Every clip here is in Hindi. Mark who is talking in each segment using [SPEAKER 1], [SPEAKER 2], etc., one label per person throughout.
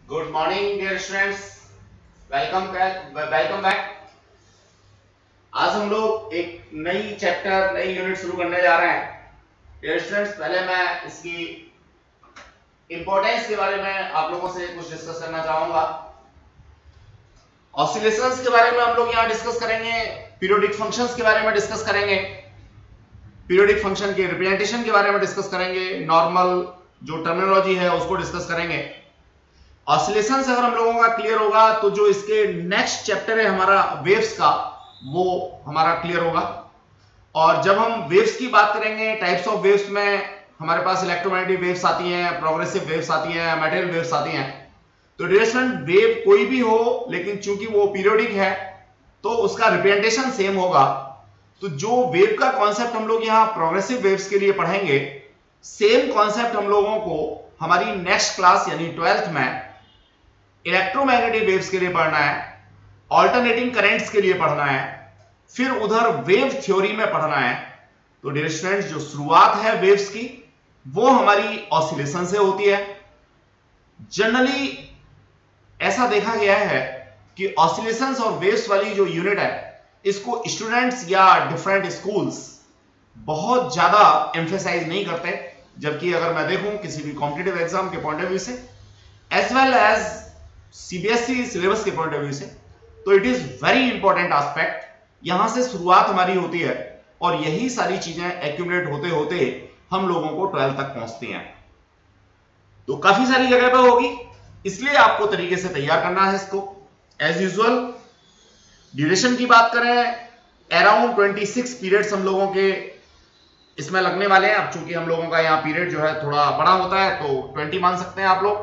[SPEAKER 1] Good morning dear students, welcome back. आज हम लोग एक नई यूनिट शुरू करने जा रहे हैं। डियर स्टूडेंट्स, पहले मैं इसकी इंपॉर्टेंस के बारे में आप लोगों से कुछ डिस्कस करना चाहूंगा। ऑसिलेशंस के बारे में हम लोग यहाँ डिस्कस करेंगे, पीरियोडिक फंक्शंस के बारे में डिस्कस करेंगे, पीरियोडिक फंक्शन के रिप्रेजेंटेशन के बारे में डिस्कस करेंगे, नॉर्मल जो टर्मिनोलॉजी है उसको डिस्कस करेंगे। ऑसिलेशन से अगर हम लोगों का क्लियर होगा तो जो इसके नेक्स्ट चैप्टर है हमारा वेव्स का, वो हमारा क्लियर होगा। और जब हम वेव्स की बात करेंगे, टाइप्स ऑफ वेव्स में हमारे पास इलेक्ट्रोमैग्नेटिक वेव्स आती हैं, प्रोग्रेसिव वेव्स आती हैं, मटेरियल वेव्स आती हैं। तो डिरेक्शन वेव कोई भी हो, लेकिन चूंकि वो पीरियोडिक है तो उसका रिप्रेजेंटेशन सेम होगा। तो जो वेव का कॉन्सेप्ट हम लोग यहाँ प्रोग्रेसिव वेव्स के लिए पढ़ेंगे, सेम कॉन्सेप्ट हम लोगों को हमारी नेक्स्ट क्लास यानी 12th में इलेक्ट्रोमैग्नेटिक वेव्स के लिए पढ़ना है, ऑल्टरनेटिंग करंट्स के लिए पढ़ना है, फिर उधर वेव थ्योरी में पढ़ना है। तो डियर स्टूडेंट्स, जो शुरुआत है वेव्स की वो हमारी ऑसिलेशन से होती है। जनरली ऐसा देखा गया है कि ऑसिलेशंस और वेव्स वाली जो यूनिट है, इसको स्टूडेंट्स या डिफरेंट स्कूल्स बहुत ज्यादा एम्फेसाइज नहीं करते, जबकि अगर मैं देखूं किसी भी कॉम्पिटिटिव एग्जाम के पॉइंट ऑफ व्यू से as well as CBSE syllabus के पॉइंट ऑफ व्यू से, तो it is very important aspect. यहां से शुरुआत हमारी होती है और यही सारी चीजें एक्यूमुलेट होते होते हम लोगों को 12 तक पहुंचती हैं। तो काफी सारी जगह पे होगी, इसलिए आपको तरीके से तैयार करना है इसको। एज यूजुअल ड्यूरेशन की बात करें, अराउंड 26 पीरियड्स हम लोगों के इसमें लगने वाले हैं। अब चूंकि हम लोगों का यहाँ पीरियड जो है थोड़ा बड़ा होता है, तो 20 मान सकते हैं आप लोग,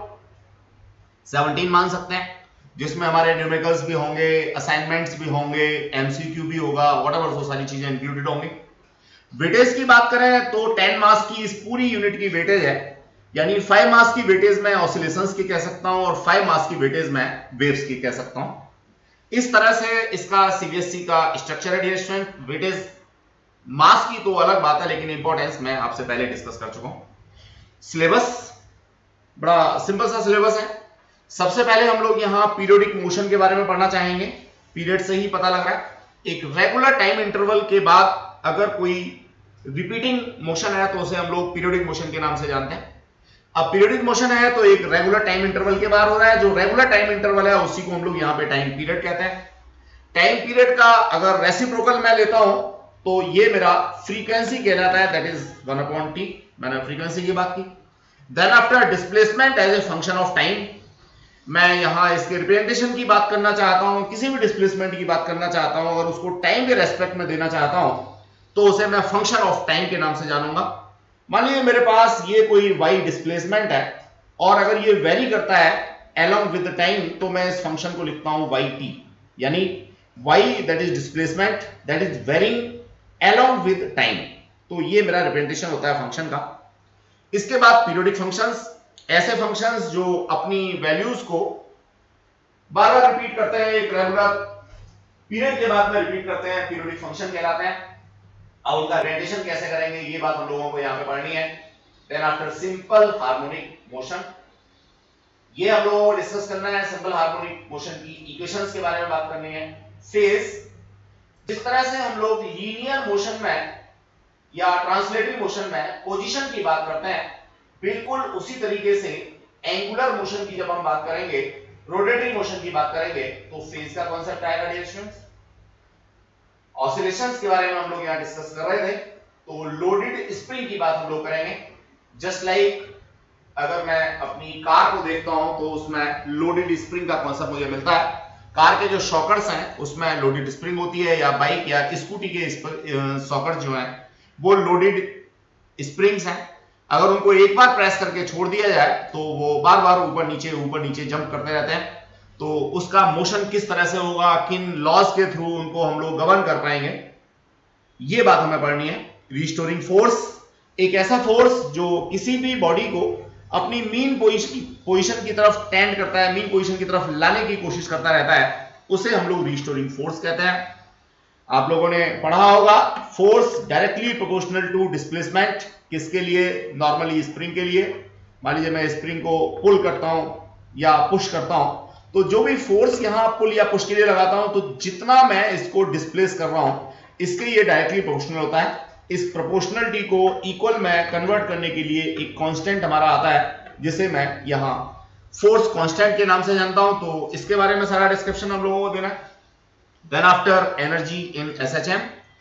[SPEAKER 1] 17 मान सकते हैं, जिसमें हमारे न्यूमेरिकल्स भी होंगे, असाइनमेंट्स भी होंगे, एमसीक्यू भी होगा, व्हाटएवर, वो सारी चीजें इंक्लूडेड होंगी। वेटेज की बात करें तो 10 मार्क्स की इस पूरी यूनिट की वेटेज है, यानी 5 मार्क्स की वेटेज मैं ऑसिलेशंस की कह सकता हूं और 5 मार्क्स की वेटेज मैं वेव्स की कह सकता हूं। इस तरह से इसका सीबीएसई का स्ट्रक्चर है डियर स्टूडेंट। वेटेज मार्क्स की तो अलग बात है, लेकिन इंपॉर्टेंस मैं आपसे पहले डिस्कस कर चुका हूं। सिलेबस बड़ा सिंपल सा सिलेबस है। सबसे पहले हम लोग यहाँ पीरियोडिक मोशन के बारे में पढ़ना चाहेंगे। पीरियड से ही पता लग रहा है, एक रेगुलर टाइम इंटरवल के बाद अगर कोई रिपीटिंग मोशन है तो उसे हम लोग पीरियोडिक मोशन के नाम से जानते हैं। अब पीरियोडिक मोशन है तो एक रेगुलर टाइम इंटरवल के बाद हो रहा है। जो रेगुलर टाइम इंटरवल है उसी को हम लोग यहाँ पे टाइम पीरियड कहते हैं। टाइम पीरियड का अगर रेसिप्रोकल मैं लेता हूं तो ये मेरा फ्रीक्वेंसी कहलाता है, दैट इज 1/t। मैंने फ्रीक्वेंसी की बात की। Then after displacement as a function of time, मैं यहां इसके रिप्रेजेंटेशन की बात करना चाहता हूं, किसी भी डिस्प्लेसमेंट की बात करना चाहता हूं, अगर उसको टाइम के रेस्पेक्ट में देना चाहता हूं तो उसे मैं फंक्शन ऑफ टाइम के नाम से जानूंगा। मान लीजिए मेरे पास ये कोई y डिस्प्लेसमेंट है और अगर ये वेरी करता है along with the time, तो मैं इस फंक्शन को लिखता हूं yt, यानी y that is displacement that is varying along with time। तो ये मेरा रिप्रेजेंटेशन होता है फंक्शन का। इसके बाद पीरियोडिक फंक्शंस, ऐसे फंक्शंस जो अपनी वैल्यूज को बार बार रिपीट करते हैं, एक रेगुलर पीरियड के बाद में रिपीट करते हैं, पीरियोडिक फंक्शन कहलाते हैं। अब उनका रिप्रेजेंटेशन कैसे करेंगे ये बात हम लोगों को यहां पे पढ़नी है। Then after simple harmonic motion, ये हम लोगों को डिस्कस करना है। सिंपल हार्मोनिक मोशन की इक्वेशंस के बारे में बात करनी है। फेज, जिस तरह से हम लोग लीनियर मोशन में या ट्रांसलेटरी मोशन में पोजीशन की बात करते हैं, बिल्कुल उसी तरीके से एंगुलर मोशन की जब हम बात करेंगे, रोटेटरी मोशन की बात करेंगे, तो फेज का कॉन्सेप्ट आएगा डियर स्टूडेंट्स। ऑसिलेशंस के बारे में हम लोग यहां डिस्कस कर रहे थे, तो लोडेड स्प्रिंग की बात हम लोग करेंगे। जस्ट लाइक अगर मैं अपनी कार को देखता हूं तो उसमें लोडेड स्प्रिंग का कॉन्सेप्ट मुझे मिलता है। कार के जो शॉकर्स हैं उसमें लोडेड स्प्रिंग होती है, या बाइक या स्कूटी के शॉकर्स जो हैं वो लोडेड स्प्रिंग्स हैं। अगर उनको एक बार प्रेस करके छोड़ दिया जाए तो वो बार बार ऊपर नीचे जंप करते रहते हैं। तो उसका मोशन किस तरह से होगा, किन लॉज के थ्रू उनको हम लोग गवर्न कर पाएंगे, ये बात हमें पढ़नी है। रिस्टोरिंग फोर्स, एक ऐसा फोर्स जो किसी भी बॉडी को अपनी मीन पोजीशन की तरफ टेंड करता है, मीन पोजीशन की तरफ लाने की कोशिश करता रहता है, उसे हम लोग रिस्टोरिंग फोर्स कहते हैं। आप लोगों ने पढ़ा होगा force directly proportional to displacement, किसके लिए, नॉर्मली स्प्रिंग के लिए। मान लीजिए मैं स्प्रिंग को पुल करता हूं या पुश करता हूं, तो जो भी फोर्स यहां पुल या पुश के लिए लगाता हूं, तो जितना मैं इसको डिस्प्लेस कर रहा हूं इसके ये डायरेक्टली प्रोपोर्शनल होता है। इस प्रोपोर्शनलिटी को इक्वल में कन्वर्ट करने के लिए एक कांस्टेंट हमारा आता है जिसे मैं यहां फोर्स कांस्टेंट के नाम से जानता हूं। तो इसके बारे में सारा डिस्क्रिप्शन हम लोगों को देना है। Then after energy in SHM.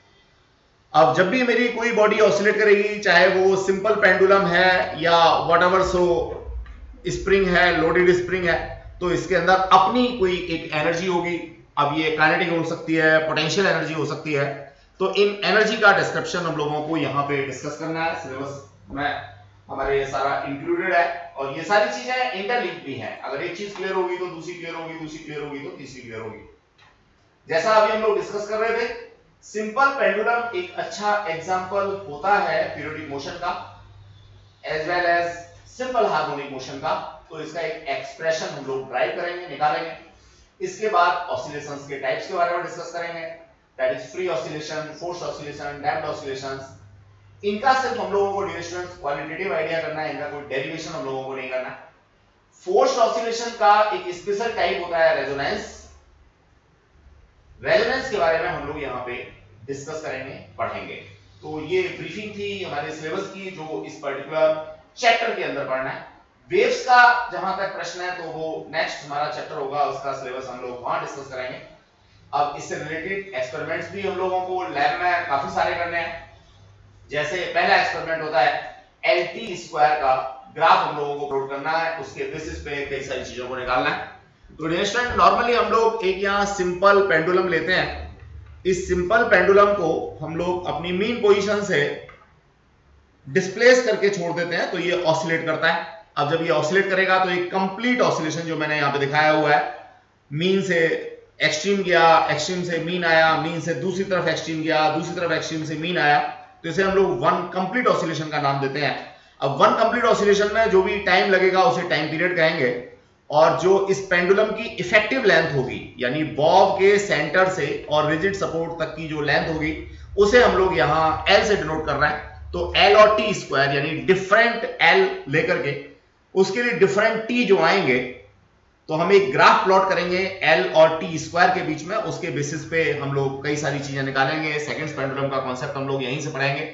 [SPEAKER 1] अब जब भी मेरी कोई बॉडी ऑसिलेट करेगी, चाहे वो सिंपल पेंडुलम है या व्हाटएवर सो स्प्रिंग है, लोडेड स्प्रिंग है, तो इसके अंदर अपनी कोई एक एनर्जी होगी। अब ये काइनेटिक हो सकती है, पोटेंशियल एनर्जी हो सकती है। तो इन एनर्जी का डिस्क्रिप्शन हम लोगों को यहाँ पे डिस्कस करना है। सिलेबस में हमारे ये सारा इंक्लूडेड है और ये सारी चीजें इंटरलिंक भी हैं। अगर एक चीज क्लियर होगी तो दूसरी क्लियर होगी, दूसरी क्लियर होगी तो तीसरी क्लियर होगी। जैसा अभी हम लोग डिस्कस कर रहे थे, सिंपल पेंडुलम एक अच्छा एग्जांपल होता है पीरियोडिक मोशन का as well as simple harmonic motion का। तो इसका एक एक्सप्रेशन हम लोग ड्राइव करेंगे, निकालेंगे। इसके बाद ऑसिलेशंस के टाइप्स के बारे में डिस्कस करेंगे, that is free oscillation, forced oscillation, damped oscillations. इनका सिर्फ हम लोगों को डियर स्टूडेंट्स क्वालिटेटिव आइडिया करना है, इनका कोई डेरिवेशन हम लोगों को नहीं करना। फोर्स्ड ऑसिलेशन का एक स्पेशल टाइप होता है रेजोनेंस। रेजोनेंस के बारे में हम लोग यहाँ पे डिस्कस करेंगे, पढ़ेंगे। तो ये ब्रीफिंग थी हमारे सिलेबस की जो इस पर्टिकुलर चैप्टर के अंदर पढ़ना है। वेव्स का जहां तक प्रश्न है तो वो नेक्स्ट हमारा चैप्टर होगा, उसका सिलेबस हम लोग वहां डिस्कस करेंगे। अब इससे रिलेटेड एक्सपेरिमेंट्स भी हम लोगों को लैब में काफी सारे करने हैं। जैसे पहला एक्सपेरिमेंट होता है LT स्क्वायर का ग्राफ हम लोगों को प्लॉट करना है, उसके बेसिस पे कई सारी चीजों को निकालना है। तो डियर स्टूडेंट, नॉर्मली हम लोग एक यहाँ सिंपल पेंडुलम लेते हैं। इस सिंपल पेंडुलम को हम लोग अपनी मीन पोजीशन से डिस्प्लेस करके छोड़ देते हैं, तो ये ऑसिलेट करता है। अब जब ये ऑसिलेट करेगा तो एक कंप्लीट ऑसिलेशन जो मैंने यहाँ पे दिखाया हुआ है, मीन से एक्सट्रीम गया, एक्सट्रीम से मीन आया, मीन से दूसरी तरफ एक्सट्रीम गया, दूसरी तरफ एक्सट्रीम से मीन आया, तो इसे हम लोग वन कंप्लीट ऑसिलेशन का नाम देते हैं। अब वन कंप्लीट ऑसिलेशन में जो भी टाइम लगेगा उसे टाइम पीरियड कहेंगे, और जो इस पेंडुलम की इफेक्टिव लेंथ होगी, यानी बॉब के सेंटर से और रिजिड सपोर्ट तक की जो लेंथ होगी, उसे हम लोग यहाँ L से डिनोट कर रहे हैं। तो L और T स्क्वायर यानी डिफरेंट L लेकर के उसके लिए डिफरेंट T जो आएंगे, तो हम एक ग्राफ प्लॉट करेंगे L और T स्क्वायर के बीच में। उसके बेसिस पे हम लोग कई सारी चीजें निकालेंगे। सेकंड्स पेंडुलम का कॉन्सेप्ट हम लोग यहीं से पढ़ेंगे।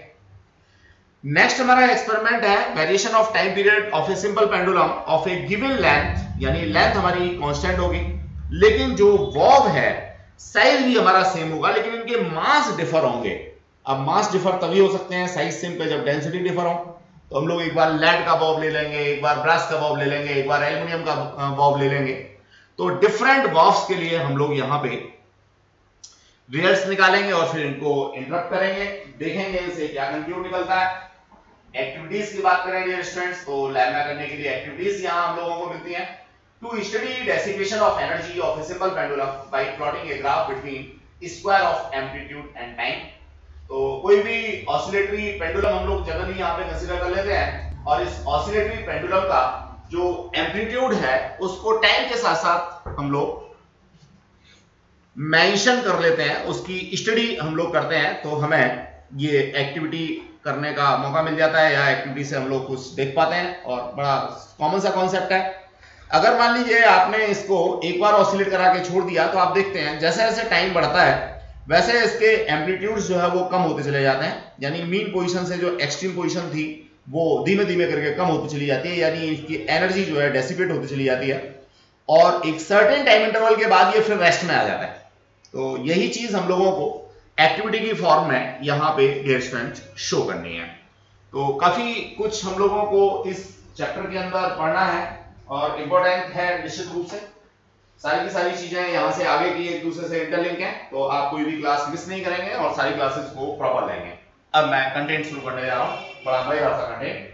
[SPEAKER 1] नेक्स्ट हमारा एक्सपेरिमेंट है variation of time period of a simple pendulum of a given length, यानी लेंथ हमारी कांस्टेंट होगी, लेकिन जो बॉब है साइज भी हमारा सेम होगा, लेकिन इनके मास डिफर होंगे। अब मास डिफर तभी हो सकते हैं साइज सेम पे जब डेंसिटी डिफर हो। तो हम लोग एक बार लेड का बॉब ले लेंगे, एक बार ब्रास का बॉब ले लेंगे, एक बार एल्युमिनियम का बॉब ले लेंगे। तो डिफरेंट बॉब्स के लिए हम लोग यहाँ पे रिजल्ट्स निकालेंगे और फिर इनको इंटरप्ट करेंगे, देखेंगे इनसे क्या कंक्लूड निकलता है। एक्टिविटीज की बात करें डियर स्टूडेंट्स, तो लैब में करने के लिए एक्टिविटीज यहाँ हम लोगों को मिलती हैं। To study dissipation of energy of a simple pendulum by plotting a graph between square of amplitude and time. तो कोई भी ऑसिलेटरी पेंडुलम हम लोग जनरली यहाँ पे कंसीडर कर लेते हैं, और इस ऑसिलेटरी पेंडुलम का जो एम्पलीट्यूड है उसको टाइम के साथ साथ हम लोग मेंशन कर लेते हैं, उसकी स्टडी हम लोग करते हैं। तो हमें ये एक्टिविटी करने का मौका मिल जाता है, या एक्टिविटी से हम लोग कुछ देख पाते हैं, और बड़ा कॉमन सा कॉन्सेप्ट है। अगर मान लीजिए आपने इसको एक बार ऑसिलेट करा के छोड़ दिया, तो आप देखते हैं जैसे जैसे टाइम बढ़ता है वैसे इसके एम्पलीट्यूड्स जो है वो कम होते चले जाते हैं, यानी मीन पोजीशन से जो एक्सट्रीम पोजीशन थी वो धीमे धीमे करके कम होती चली जाती है, यानी इसकी एनर्जी जो है डेसिपेट होती चली जाती है, और एक सर्टेन टाइम इंटरवल के बाद ये फिर रेस्ट में आ जाता है। तो यही चीज हम लोगों को एक्टिविटी की फॉर्म में यहाँ पे डियर स्टूडेंट शो करनी है। तो काफी कुछ हम लोगों को इस चैप्टर के अंदर पढ़ना है और इंपॉर्टेंट है निश्चित रूप से। सारी की सारी चीजें यहाँ से आगे की एक दूसरे से इंटरलिंक हैं, तो आप कोई भी क्लास मिस नहीं करेंगे और सारी क्लासेस को प्रॉपर लेंगे। अब मैं कंटेंट शुरू करने जा रहा हूँ, बड़ा मजेदार सा कंटेंट।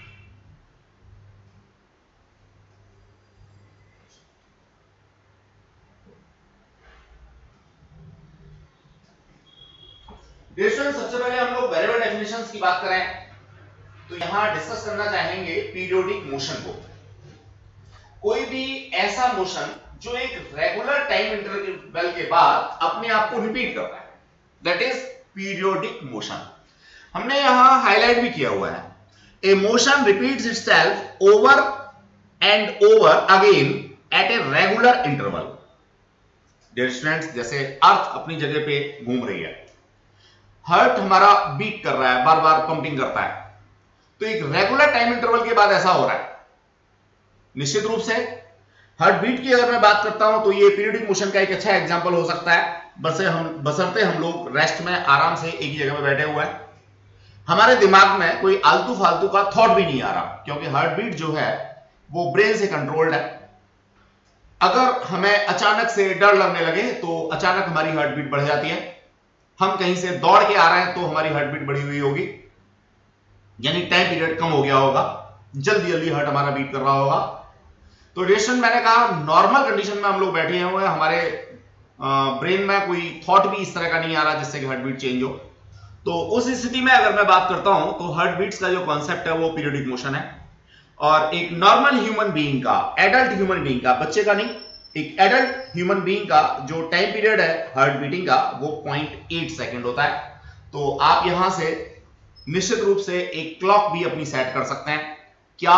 [SPEAKER 1] सबसे पहले हम लोग वेरिएबल डेफिनेशंस की बात करें तो यहां डिस्कस करना चाहेंगे पीरियोडिक मोशन को। कोई भी ऐसा मोशन जो एक रेगुलर टाइम इंटरवल के बाद अपने आप को रिपीट करता है, दैट इज पीरियोडिक मोशन। हमने यहां हाईलाइट भी किया हुआ है, a motion repeats itself over and over again at a regular interval. Dear students, जैसे अर्थ अपनी जगह पे घूम रही है, हार्ट हमारा बीट कर रहा है, बार बार पंपिंग करता है, तो एक रेगुलर टाइम इंटरवल के बाद ऐसा हो रहा है। निश्चित रूप से हार्ट बीट की अगर मैं बात करता हूं तो ये पीरियोडिक मोशन का एक अच्छा एग्जांपल हो सकता है, बशर्ते हम लोग रेस्ट में आराम से एक ही जगह पे बैठे हुए हैं, हमारे दिमाग में कोई आलतू फालतू का थॉट भी नहीं आ रहा, क्योंकि हार्ट बीट जो है वो ब्रेन से कंट्रोल्ड है। अगर हमें अचानक से डर लगने लगे तो अचानक हमारी हार्ट बीट बढ़ जाती है। हम कहीं से दौड़ के आ रहे हैं तो हमारी हार्ट बीट बढ़ी हुई होगी, यानी टाइम पीरियड कम हो गया होगा, जल्दी जल्दी हार्ट हमारा बीट कर रहा होगा। तो रिएक्शन मैंने कहा नॉर्मल कंडीशन में हम लोग बैठे हुए हैं, हमारे ब्रेन में कोई थॉट भी इस तरह का नहीं आ रहा जिससे कि हार्ट बीट चेंज हो। तो उस स्थिति में अगर मैं बात करता हूं तो हार्ट बीट्स का जो कॉन्सेप्ट है वो पीरियोडिक मोशन है। और एक नॉर्मल ह्यूमन बीइंग का, एडल्ट ह्यूमन बीइंग का, बच्चे का नहीं, एक एडल्ट ह्यूमन बीइंग का जो टाइम पीरियड है हार्ट बीटिंग का वो 0.8 सेकंड होता है। तो आप यहां से निश्चित रूप से एक क्लॉक भी अपनी सेट कर सकते हैं। क्या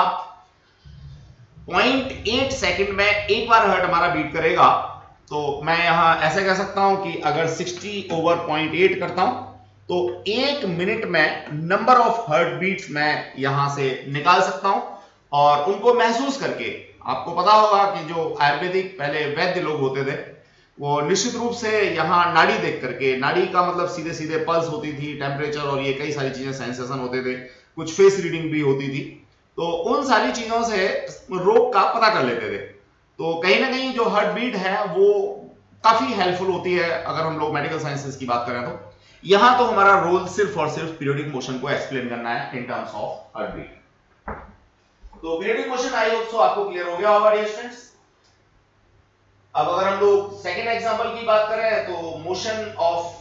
[SPEAKER 1] 0.8 सेकंड में एक बार हार्ट हमारा बीट करेगा, तो मैं यहां ऐसे कह सकता हूं कि अगर 60/0.8 करता हूं तो 1 मिनट में नंबर ऑफ हार्ट बीट्स मैं यहां से निकाल सकता हूं। और उनको महसूस करके, आपको पता होगा कि जो आयुर्वेदिक पहले वैद्य लोग होते थे वो निश्चित रूप से यहाँ नाड़ी देख करके, नाड़ी का मतलब सीधे सीधे पल्स होती थी, टेम्परेचर और ये कई सारी चीजें, सेंसेशन होते थे, कुछ फेस रीडिंग भी होती थी, तो उन सारी चीजों से रोग का पता कर लेते थे। तो कहीं ना कहीं जो हार्ट बीट है वो काफी हेल्पफुल होती है अगर हम लोग मेडिकल साइंसेस की बात करें तो। यहां तो हमारा रोल सिर्फ और सिर्फ पीरियोडिक मोशन को एक्सप्लेन करना है in terms of heart beat. तो periodic motion I hope so आपको क्लियर हो गया होगा डियर स्टूडेंट्स। अब अगर हम लोग सेकेंड एग्जांपल की बात करें तो मोशन ऑफ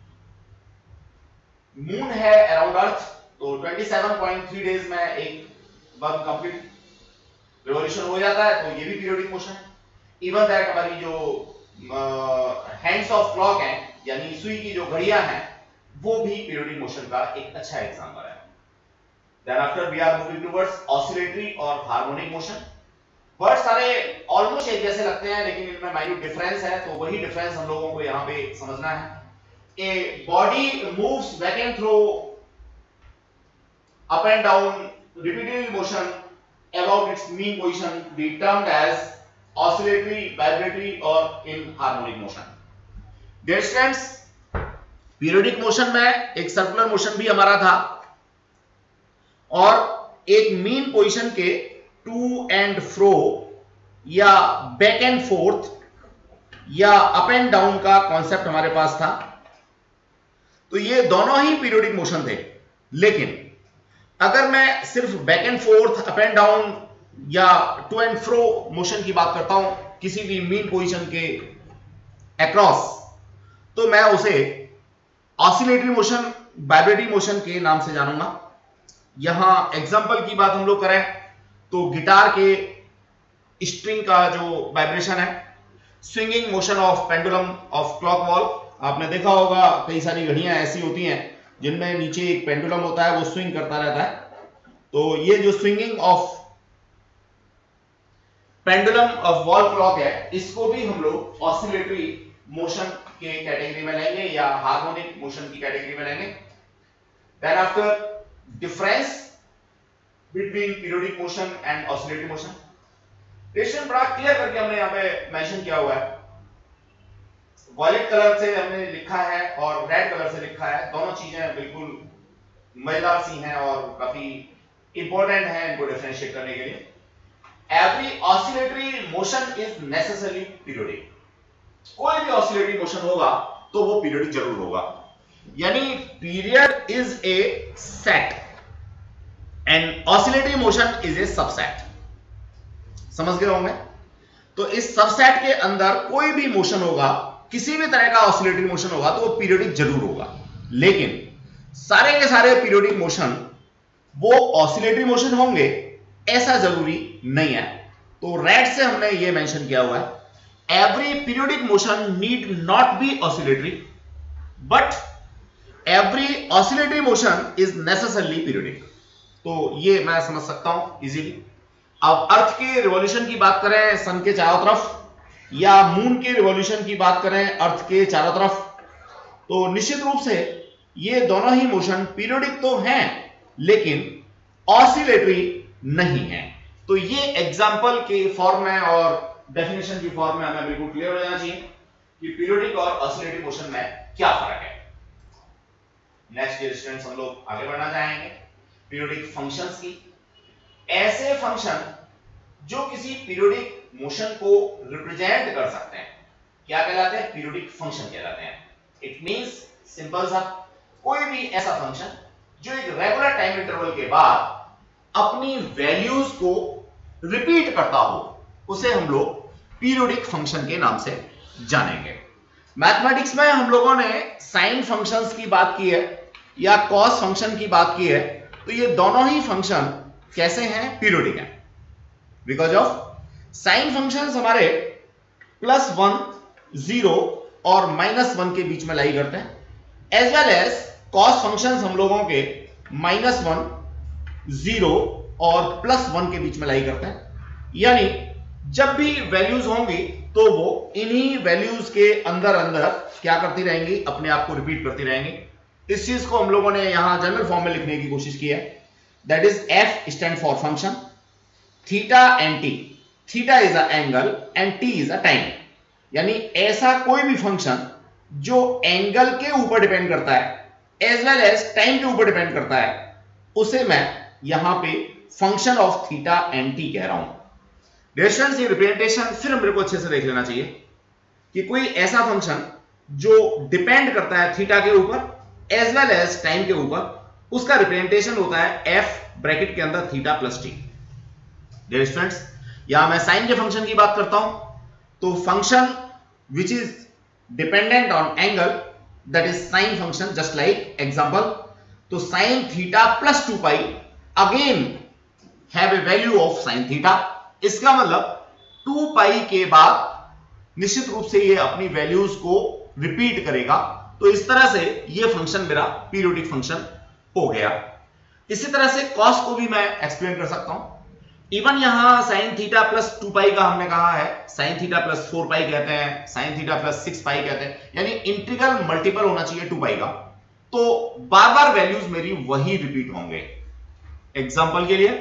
[SPEAKER 1] मून है अराउंड अर्थ, तो 27.3 डेज में एक वर्क कंप्लीट रिवॉल्यूशन हो जाता है, तो ये भी पीरियोडिक मोशन है। इवन दैट हमारी जो हैंड्स ऑफ क्लॉक है, यानी सुई की जो घड़ियां हैं, वो भी पीरियोडिक मोशन का एक अच्छा एग्जांपल है। Then after we are moving towards oscillatory और harmonic motion। वर्ड सारे ऑलमोस्ट एक जैसे लगते हैं लेकिन इनमें माइन्यूट डिफरेंस है, तो वही डिफरेंस हम लोगों को यहाँ पे समझना है। A body moves back and throw up and down repeated motion about its mean position be termed as oscillatory, vibratory or in harmonic motion। Dear students, periodic motion में एक सर्कुलर मोशन भी हमारा था और एक मीन पोजीशन के टू एंड फ्रो या बैक एंड फोर्थ या अप एंड डाउन का कॉन्सेप्ट हमारे पास था। तो ये दोनों ही पीरियोडिक मोशन थे, लेकिन अगर मैं सिर्फ back and forth, up and down या टू एंड फ्रो मोशन की बात करता हूं किसी भी मीन पोजीशन के अक्रॉस, तो मैं उसे ऑसिलेटरी मोशन, वाइब्रेटरी मोशन के नाम से जानूंगा। यहां एग्जांपल की बात हम लोग करें तो गिटार के स्ट्रिंग का जो वाइब्रेशन है, swinging motion of pendulum of clock wall, आपने देखा होगा कई सारी घड़ियां ऐसी होती हैं जिनमें नीचे एक पेंडुलम होता है, वो स्विंग करता रहता है। तो ये जो swinging of pendulum of wall clock है, इसको भी हम लोग ऑसिलेटरी मोशन के कैटेगरी में लेंगे या हार्मोनिक मोशन की कैटेगरी में लेंगे। Then after difference between periodic motion and oscillatory motion, question बड़ा क्लियर करके हमने यहाँ पे मेंशन किया हुआ है। वॉयलेट कलर से हमने लिखा है और रेड कलर से लिखा है, दोनों चीजें बिल्कुल मजेदार सी हैं और काफी इंपॉर्टेंट है इनको डिफरेंशिएट करने के लिए। Every oscillatory motion is necessary periodic. कोई भी ऑसिलेटरी मोशन होगा तो वो पीरियोडिक जरूर होगा, यानी period is a set and oscillatory motion is a subset. समझ गए होंगे? तो इस सबसेट के अंदर कोई भी मोशन होगा, किसी भी तरह का ऑसिलेटरी मोशन होगा तो वो पीरियोडिक जरूर होगा, लेकिन सारे के सारे पीरियोडिक मोशन वो ऑसिलेटरी मोशन होंगे ऐसा जरूरी नहीं है। तो रेड से हमने ये मेंशन किया हुआ है, every periodic motion need not be oscillatory but every oscillatory motion is necessarily periodic. तो ये मैं समझ सकता हूं इजीली। अब अर्थ के रिवॉल्यूशन की बात करें सन के चारों तरफ, या मून के रिवॉल्यूशन की बात करें अर्थ के चारों तरफ, तो निश्चित रूप से ये दोनों ही मोशन पीरियोडिक तो हैं लेकिन ऑसिलेटरी नहीं है। तो ये एग्जांपल के फॉर्म में और डेफिनेशन की फॉर्म में हमें बिल्कुल क्लियर हो जाना चाहिए कि पीरियोडिक और ऑसिलेटरी मोशन में क्या फर्क है। नेक्स्ट स्टूडेंट्स हम लोग आगे बढ़ना चाहेंगे पीरियोडिक फंक्शंस की। ऐसे फंक्शन जो किसी पीरियोडिक मोशन को रिप्रेजेंट कर सकते हैं क्या कहलाते हैं? पीरियोडिक फंक्शन कहलाते हैं। इट मींस सिंपल सा, कोई भी ऐसा फंक्शन जो एक रेगुलर टाइम इंटरवल के बाद अपनी वैल्यूज को रिपीट करता हो उसे हम लोग पीरियोडिक फंक्शन के नाम से जानेंगे। मैथमेटिक्स में हम लोगों ने साइन फंक्शंस की बात की है या कॉस फंक्शन की बात की है, तो ये दोनों ही फंक्शन कैसे हैं? पीरियोडिक हैं। बिकॉज ऑफ साइन फंक्शंस हमारे +1, 0 और -1 के बीच में लाई करते हैं, as well as cos functions हम लोगों के -1, 0 और +1 के बीच में लाई करते हैं। यानी जब भी वैल्यूज होंगी तो वो इन्हीं वैल्यूज के अंदर अंदर क्या करती रहेंगी? अपने आप को रिपीट करती रहेंगी। इस चीज को हम लोगों ने यहां जनरल फॉर्म में लिखने की कोशिश की है, that is F stand for function, theta and T. Theta is a angle and T is a time. यानी ऐसा कोई भी फंक्शन जो एंगल के ऊपर डिपेंड करता है एज वेल एज टाइम के ऊपर डिपेंड करता है उसे मैं यहां पे function of theta and T कह रहा हूं। डिस्टेंस ये रिप्रेजेंटेशन फिर मेरे को अच्छे से देख लेना चाहिए कि कोई ऐसा फंक्शन जो डिपेंड करता है थीटा के ऊपर एज वेल एज टाइम के ऊपर, उसका रिप्रेजेंटेशन होता है F ब्रैकेट के अंदर theta plus T. Dear students, यहां मैं साइन के फंक्शन की बात करता हूं, तो function which is dependent on angle that is sine function, just like example, तो sine theta plus 2 pi again have a value of sine theta. इसका मतलब 2 पाई के बाद निश्चित रूप से ये अपनी वैल्यूज को रिपीट करेगा। तो इस तरह से ये फंक्शन मेरा पीरियोडिक फंक्शन हो गया। इसी तरह से कॉस को भी मैं एक्सप्लेन कर सकता हूं। इवन यहां साइन थीटा प्लस 2 पाई का हमने कहा है, साइन थीटा प्लस 4 पाई कहते हैं, साइन थीटा प्लस 6 पाई कहते हैं, यानी इंटीग्रल मल्टीपल होना चाहिए 2 पाई का, तो बार बार वैल्यूज मेरी वही रिपीट होंगे। एग्जांपल के लिए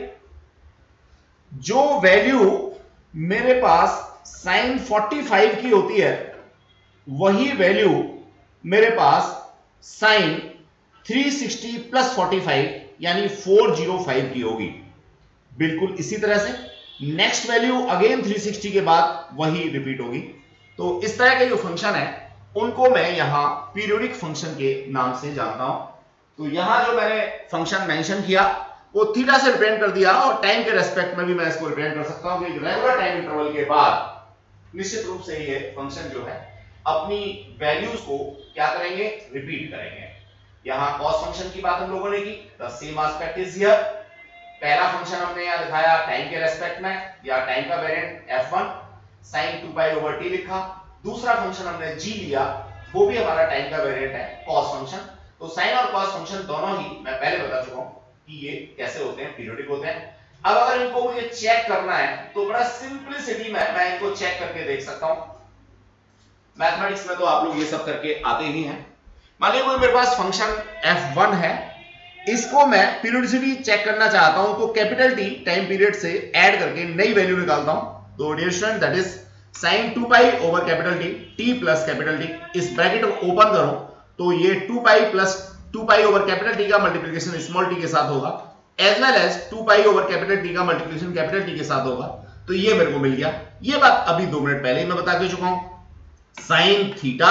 [SPEAKER 1] जो वैल्यू मेरे पास साइन 45 की होती है वही वैल्यू मेरे पास साइन 360 प्लस 45 यानी 405 की होगी। बिल्कुल इसी तरह से नेक्स्ट वैल्यू अगेन 360 के बाद वही रिपीट होगी। तो इस तरह के जो फंक्शन है उनको मैं यहां पीरियोडिक फंक्शन के नाम से जानता हूं। तो यहां जो मैंने फंक्शन मेंशन किया वो थीटा से रिप्रेजेंट कर दिया और टाइम के रेस्पेक्ट में भी मैं इसको रिप्रेजेंट कर सकता हूं कि रेगुलर टाइम इंटरवल के बाद निश्चित रूप से ये फंक्शन जो है अपनी वैल्यूज को क्या करेंगे? रिपीट करेंगे। यहां कॉस फंक्शन की बात हम लोगों ने की, the same aspect is here. पहला फंक्शन हमने यहां दिखाया टाइम के रेस्पेक्ट में या टाइम का variant f1 sin 2 pi over t लिखा। दूसरा फंक्शन हमने g लिया, वो भी हमारा टाइम का वेरिएंट है cos फंक्शन। तो sin और cos फंक्शन दोनों ही मैं पहले बता चुका हूं कि ये कैसे होते हैं, पीरियोडिक होते हैं। अब अगर इनको मुझे चेक करना है तो बड़ा सिंपलिसिटी में मैं इनको चेक करके देख सकता हूं। मैथमेटिक्स में तो आप लोग ये सब करके आते ही हैं। मान लीजिए कोई मेरे पास फंक्शन f1 है, इसको मैं पीरियोडिसिटी चेक करना चाहता हूं तो कैपिटल T टाइम पीरियड से ऐड करके नई वैल्यू निकालता हूं। तो dear student that is sin 2 pi over capital T plus capital T। इस ब्रैकेट को ओपन करो तो ये 2 pi plus 2 pi over capital T का मल्टीप्लिकेशन स्मॉल t के साथ होगा, as well as 2 pi over capital T का मल्टीप्लिकेशन कैपिटल T के साथ होगा। तो ये मेरे को मिल गया। ये बात अभी 2 मिनट पहले ही मैं बता के चुका हूं, साइन थीटा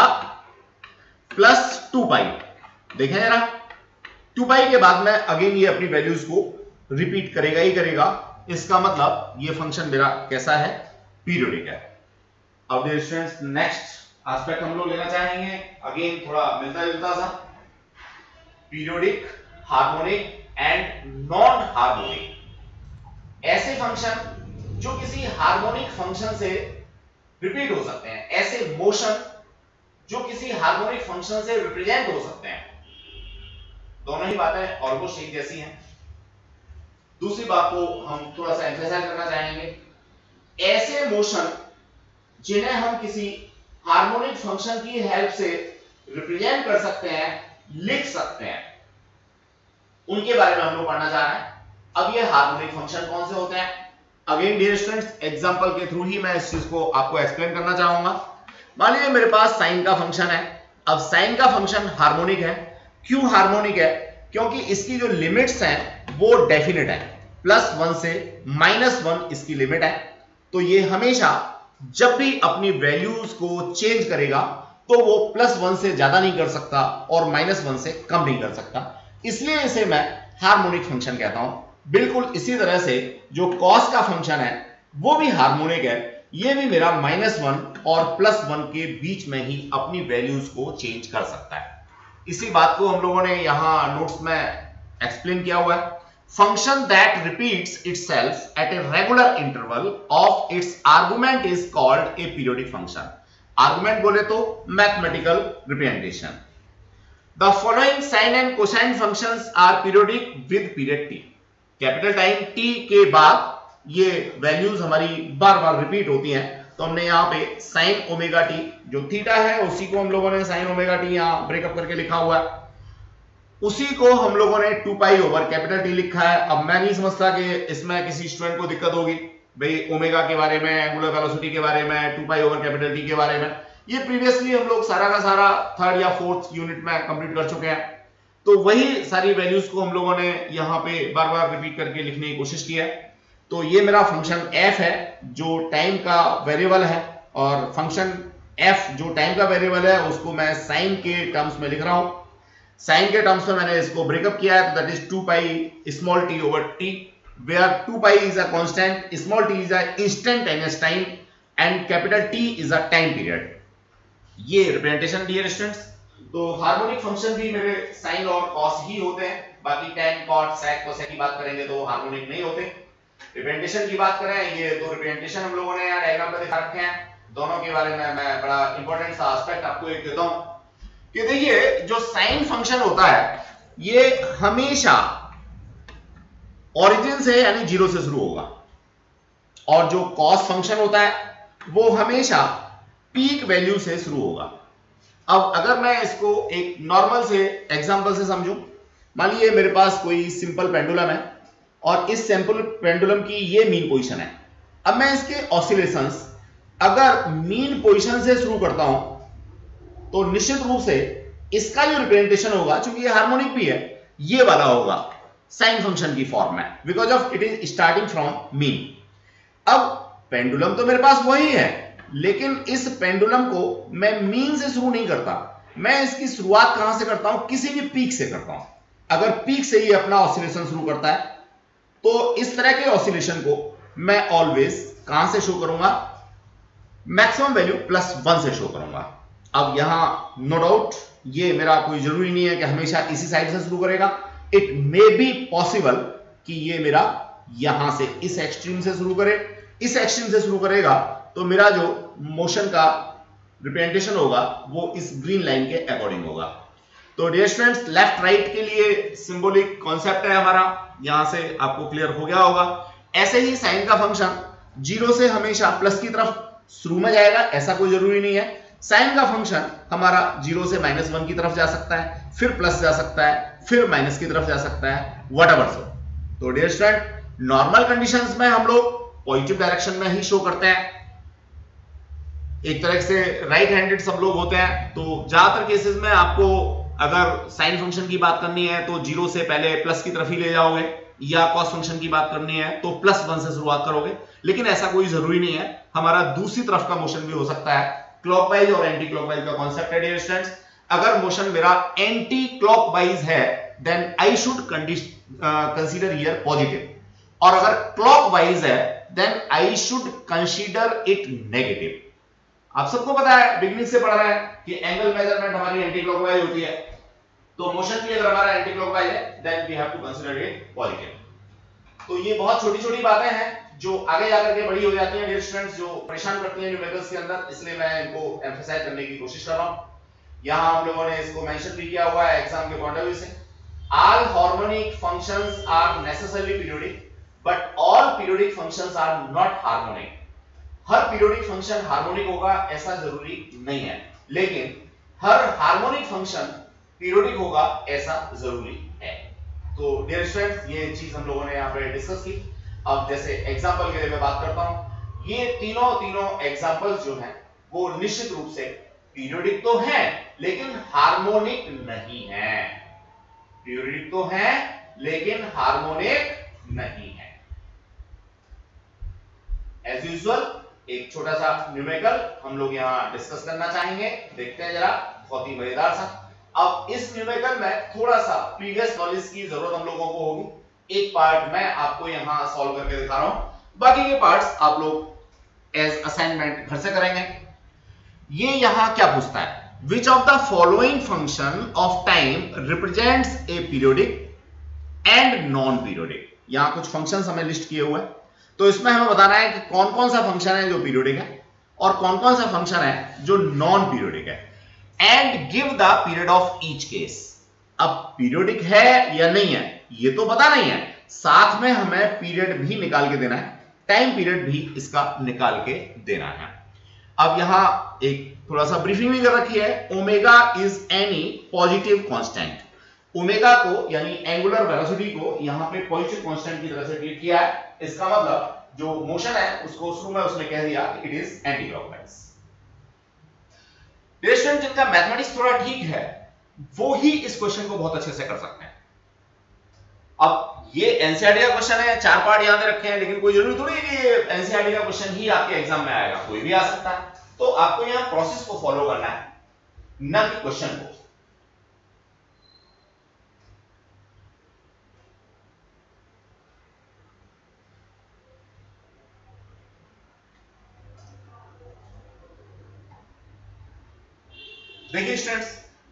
[SPEAKER 1] प्लस 2 पाई। देखें जरा, 2 पाई के बाद में अगेन ये अपनी वैल्यूज को रिपीट करेगा ही करेगा। इसका मतलब ये फंक्शन मेरा कैसा है? पीरियोडिक है। अब स्टूडेंट्स नेक्स्ट एस्पेक्ट हम लोग लेना चाहेंगे, अगेन थोड़ा मिलता जुलता सा, periodic, harmonic and non harmonic. ऐसे फंक्शन जो किसी हार्मोनिक फंक्शन से रिपीट हो सकते हैं, ऐसे मोशन जो किसी हार्मोनिक फंक्शन से रिप्रेजेंट हो सकते हैं। दोनों ही बातें ऑलमोस्ट एक जैसी हैं। दूसरी बात को हम थोड़ा सा एम्फसाइज करना चाहेंगे, ऐसे मोशन जिन्हें हम किसी हार्मोनिक फंक्शन की हेल्प से रिप्रेजेंट कर सकते हैं, लिख सकते हैं, उनके बारे में हम लोग पढ़ना चाह रहे हैं। अब ये हार्मोनिक फंक्शन कौन से होते हैं, अगेन डियर स्टूडेंट्स, एग्जांपल के थ्रू ही मैं इस चीज को आपको एक्सप्लेन करना चाहूंगा। मान लीजिए मेरे पास साइन का फंक्शन है। अब साइन का फंक्शन हार्मोनिक है। क्यों हार्मोनिक है? क्योंकि इसकी जो लिमिट्स हैं वो डेफिनेट है, +1 से -1 इसकी लिमिट है। तो ये हमेशा जब भी अपनी वैल्यूज को चेंज करेगा तो वो +1 से ज्यादा नहीं कर सकता और -1 से कम नहीं कर सकता, इसलिए इसे मैं हार्मोनिक फंक्शन कहता हूं। बिल्कुल इसी तरह से जो कॉस का फंक्शन है वो भी हार्मोनिक है, ये भी मेरा -1 और +1 के बीच में ही अपनी वैल्यूज को चेंज कर सकता है। इसी बात को हम लोगों ने यहां नोट्स में एक्सप्लेन किया हुआ है। Function that repeats itself at a regular interval of its argument is called a periodic function. Argument बोले तो mathematical representation. The following sine and cosine functions are periodic with period T. Capital time T के बाद ये वैल्यूज हमारी बार बार रिपीट होती हैं, तो हमने यहाँ पे साइन ओमेगा टी जो थीटा है उसी को हम लोगों ने साइन ओमेगा टी यहाँ ब्रेकअप करके लिखा हुआ है, उसी को हम लोगों ने 2 पाई ओवर कैपिटल टी लिखा है। अब मैं नहीं समझता कि इसमें किसी स्टूडेंट को दिक्कत होगी, भाई ओमेगा के बारे में, एंगुलर वेलोसिटी के बारे में, 2 पाई ओवर कैपिटल टी के बारे में, ये प्रीवियसली हम लोग सारा का सारा 3rd या 4th यूनिट में कंप्लीट कर चुके हैं। तो वही सारी वैल्यूज को हम लोगों ने यहाँ पे बार बार रिपीट करके लिखने की कोशिश की है। तो ये मेरा फंक्शन f है जो टाइम का वेरिएबल है, और फंक्शन f जो टाइम का वेरिएबल है उसको मैं साइन के टर्म्स में लिख रहा हूं। साइन के टर्म्स में मैंने इसको ब्रेकअप किया है, तो that is 2 pi small t over t, where 2 pi is a constant, small t is a instantaneous time and capital T is a time period. ये रिप्रेजेंटेशन डियर स्टूडेंट्स। तो हार्मोनिक फंक्शन भी मेरे साइन और कॉस ही होते हैं, बाकी tan cot sec cosec की बात करेंगे तो हार्मोनिक नहीं होते। रिप्रेजेंटेशन की बात करें, ये दो रिप्रेजेंटेशन हम लोगों ने यहाँ डायग्राम पे दिखा रखे हैं, दोनों के बारे में मैं बड़ा इंपॉर्टेंट सा एस्पेक्ट आपको एक देता हूं कि देखिए जो साइन फंक्शन होता है ये हमेशा ओरिजिन से यानी 0 से शुरू होगा, और जो कॉस फंक्शन होता है वो हमेशा पीक वैल्यू से शुरू होगा। अब अगर मैं इसको एक नॉर्मल से एग्जांपल से समझूं, मान लीजिए मेरे पास कोई सिंपल पेंडुलम है और इस सिंपल पेंडुलम की ये मीन पोजीशन है। अब मैं इसके ऑसिलेशंस अगर मीन पोजीशन से शुरू करता हूं तो निश्चित रूप से इसका जो रिप्रेजेंटेशन होगा, चूंकि ये हार्मोनिक भी है, ये वाला होगा साइन फंक्शन की फॉर्म में, because of it is starting from mean. अब पेंडुलम तो मेरे पास वही है, लेकिन इस पेंडुलम को मैं मीन से शुरू नहीं करता, मैं इसकी शुरुआत कहां से करता हूं, किसी भी पीक से करता हूं। अगर पीक से ही अपना ऑसिलेशन शुरू करता है तो इस तरह के ऑसिलेशन को मैं ऑलवेज कहां से शो करूंगा, मैक्सिमम वैल्यू +1 से शो करूंगा। अब यहां नो डाउट ये मेरा कोई जरूरी नहीं है कि हमेशा इसी साइड से शुरू करेगा, इट मे बी पॉसिबल कि ये मेरा यहां से इस एक्सट्रीम से शुरू करे, इस एक्सट्रीम से शुरू करेगा तो मेरा जो मोशन का रिप्रेजेंटेशन होगा वो इस ग्रीन लाइन के अकॉर्डिंग होगा। तो डियर स्टूडेंट्स, लेफ्ट राइट के लिए सिंबॉलिक कॉन्सेप्ट है हमारा, यहां से आपको क्लियर हो गया होगा। ऐसे ही साइन का फंक्शन 0 से हमेशा प्लस की तरफ शुरू में जाएगा, ऐसा कोई जरूरी नहीं है। साइन का फंक्शन हमारा 0 से -1 की तरफ जा सकता है, फिर प्लस जा सकता है, फिर माइनस की तरफ जा सकता है, व्हाटएवर सो। तो डियर स्टूडेंट, नॉर्मल कंडीशंस में हम लोग पॉजिटिव डायरेक्शन में ही शो करते हैं, एक तरह से राइट हैंडेड सब लोग होते हैं। तो ज्यादातर केसेस में आपको अगर साइन फंक्शन की बात करनी है तो 0 से पहले प्लस की तरफ ही ले जाओगे, या कॉस फंक्शन की बात करनी है तो +1 से शुरुआत करोगे, लेकिन ऐसा कोई जरूरी नहीं है। हमारा दूसरी तरफ का मोशन भी हो सकता है, क्लॉकवाइज और एंटी क्लॉकवाइज का कॉन्सेप्ट है डियर स्टूडेंट्स। अगर मोशन मेरा एंटी क्लॉकवाइज है then I should consider here positive, और अगर क्लॉकवाइज है then I should consider it negative. आप सबको पता है, बिगिनिंग से पढ़ रहे हैं कि एंगल मेजरमेंट हमारी एंटी क्लॉकवाइज होती है, तो मोशन भी अगर हमारा एंटी क्लॉकवाइज है then we have to consider it positive. तो ये बहुत छोटी छोटी बातें हैं जो आगे जाकर के बड़ी हो जाती हैं डियर स्टूडेंट्स, जो परेशान करती हैं न्यूमेरिकल्स के अंदर, इसलिए मैं इनको एम्फसाइज करने की कोशिश कर रहा हूं। यहां हम लोगों ने इसको मेंशन भी किया हुआ है एग्जाम के पॉइंट ऑफ व्यू से। All harmonic functions are necessarily periodic, but all periodic functions are not harmonic. हर पीरियोडिक फंक्शन हार्मोनिक होगा ऐसा जरूरी नहीं है, लेकिन हर हार्मोनिक फंक्शन पीरियोडिक होगा ऐसा जरूरी है। तो डियर स्टूडेंट्स, ये चीज हम लोगों ने यहाँ पे डिस्कस की। अब जैसे एग्जांपल के लिए मैं बात करता हूं, ये तीनों एग्जांपल्स जो हैं वो निश्चित रूप से पीरियोडिक तो हैं लेकिन हार्मोनिक नहीं है। पीरियोडिक तो हैं लेकिन हार्मोनिक नहीं है। एज यूजुअल एक छोटा सा न्यूमेरिकल हम लोग यहां डिस्कस करना चाहेंगे, देखते हैं जरा, बहुत ही मजेदार सा। अब इस न्यूमेरिकल में थोड़ा सा प्रीवियस नॉलेज की जरूरत हम लोगों को होगी। एक पार्ट मैं आपको यहां सॉल्व करके दिखा रहा हूं, बाकी के पार्ट्स आप लोग एज असाइनमेंट घर से करेंगे। ये यहां क्या पूछता है, which of the following function of time represents a periodic and non periodic. यहां कुछ फंक्शंस हमें लिस्ट किए हुए हैं, तो इसमें हमें बताना है कि कौन कौन सा फंक्शन है जो पीरियोडिक है और कौन कौन सा फंक्शन है जो नॉन पीरियोडिक है, and give the period of each case. अब पीरियोडिक है या नहीं है ये तो पता नहीं है, साथ में हमें पीरियड भी निकाल के देना है, टाइम पीरियड भी इसका निकाल के देना है। अब यहां एक थोड़ा सा ब्रीफिंग भी कर रखी है, omega is any positive constant. Omega को यानी एंगुलर वेलोसिटी को यहां पे पॉजिटिव कांस्टेंट की तरह से ट्रीट किया है। इसका मतलब जो मोशन है उसको शुरू में उसने कह दिया कि it is anti clockwise. Student जिनका मैथमेटिक्स थोड़ा ठीक है वो ही इस क्वेश्चन को बहुत अच्छे से कर सकते हैं। अब ये एनसीईआरटी का क्वेश्चन है, 4 पार्ट याद रखे हैं, लेकिन कोई जरूरी थोड़ी है कि ये एनसीईआरटी का क्वेश्चन ही आपके एग्जाम में आएगा, कोई भी आ सकता है। तो आपको यहां प्रोसेस को फॉलो करना है, ना कि क्वेश्चन को। देखिए students,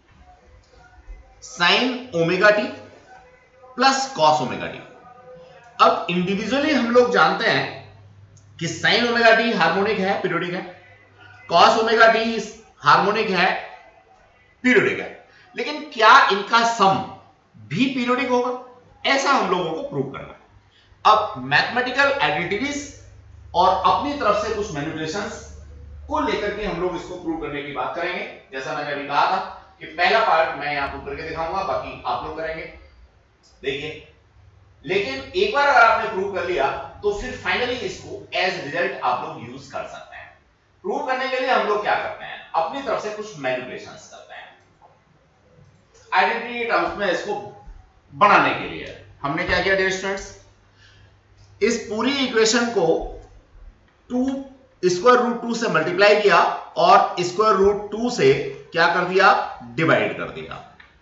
[SPEAKER 1] sine omega T plus cos omega T. अब इंडिविजुअली हम लोग जानते हैं कि साइन ओमेगा टी हार्मोनिक है, पीरियोडिक है, कॉस ओमेगा टी हार्मोनिक है, पीरियोडिक है, लेकिन क्या इनका सम भी पीरियोडिक होगा, ऐसा हम लोगों को प्रूव करना है। अब मैथमेटिकल आइडेंटिटीज और अपनी तरफ से कुछ मैनिपुलेशंस को लेकर के हम लोग इसको प्रूव करने की बात करेंगे। जैसा मैंने अभी कहा था कि पहला पार्ट मैं यहां प्रूव करके दिखाऊंगा, बाकी आप लोग करेंगे। देखिए, लेकिन एक बार अगर आपने प्रूव कर लिया तो फिर फाइनली इसको एज रिजल्ट आप लोग यूज कर सकते हैं। प्रूव करने के लिए हम लोग क्या करते हैं, अपनी तरफ से कुछ मैनिपुलेशंस करते हैं आइडेंटिटी टर्म्स में। इसको बनाने के लिए हमने क्या किया डियर स्टूडेंट्स, इस पूरी इक्वेशन को 2 स्क्वायर रूट 2 से मल्टीप्लाई किया और स्क्वायर रूट 2 से क्या कर दिया, डिवाइड कर दिया।